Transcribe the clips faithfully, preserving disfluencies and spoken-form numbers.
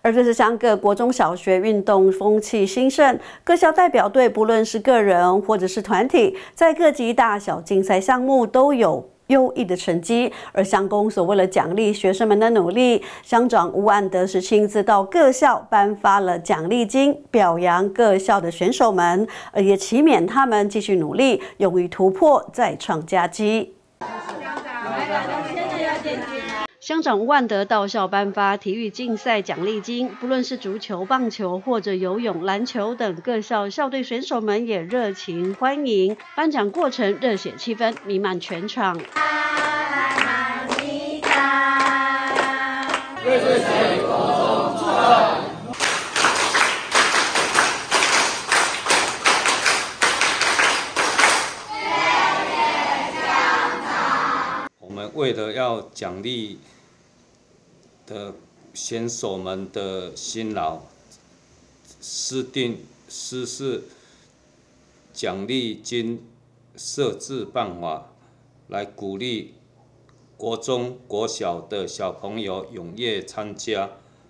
而这是乡各国中小学运动风气兴盛，各校代表队不论是个人或者是团体，在各级大小竞赛项目都有优异的成绩。而乡公所为了奖励学生们的努力，乡长吴安德是亲自到各校颁发了奖励金，表扬各校的选手们，而也期勉他们继续努力，勇于突破，再创佳绩。乡长吴万德到校颁发体育竞赛奖励金，不论是足球、棒球或者游泳、篮球等各校校队选手们也热情欢迎。颁奖过程热血气氛弥漫全场。 我们为了要奖励的选手们的辛劳，制定实施奖励金设置办法，来鼓励国中、国小的小朋友踊跃参加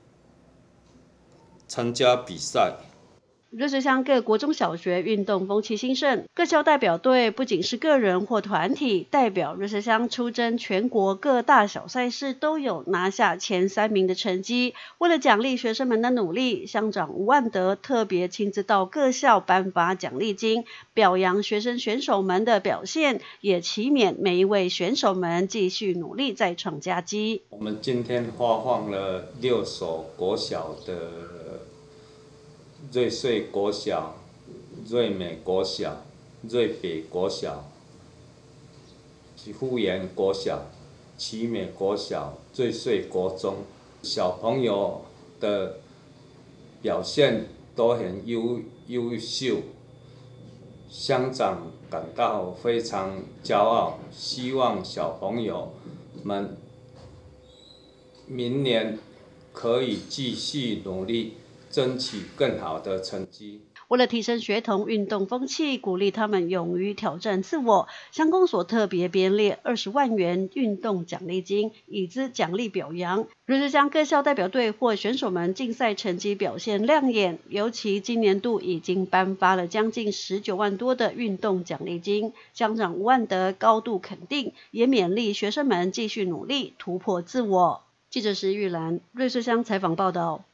参加比赛。 瑞穗乡各国中小学运动风气兴盛，各校代表队不仅是个人或团体，代表瑞穗乡出征全国各大小赛事都有拿下前三名的成绩。为了奖励学生们的努力，乡长吴万德特别亲自到各校颁发奖励金，表扬学生选手们的表现，也期勉每一位选手们继续努力，再创佳绩。 我们今天发放了六所国小的瑞穗国小、瑞美国小、瑞北国小、富源国小、奇美国小、瑞穗国中，小朋友的表现都很优优秀，乡长感到非常骄傲，希望小朋友们明年可以继续努力，争取更好的成绩。 为了提升学童运动风气，鼓励他们勇于挑战自我，乡公所特别编列二十万元运动奖励金，以资奖励表扬。瑞穗乡各校代表队或选手们竞赛成绩表现亮眼，尤其今年度已经颁发了将近十九万多的运动奖励金，乡长吴万德高度肯定，也勉励学生们继续努力，突破自我。记者石玉兰，瑞穗乡采访报道。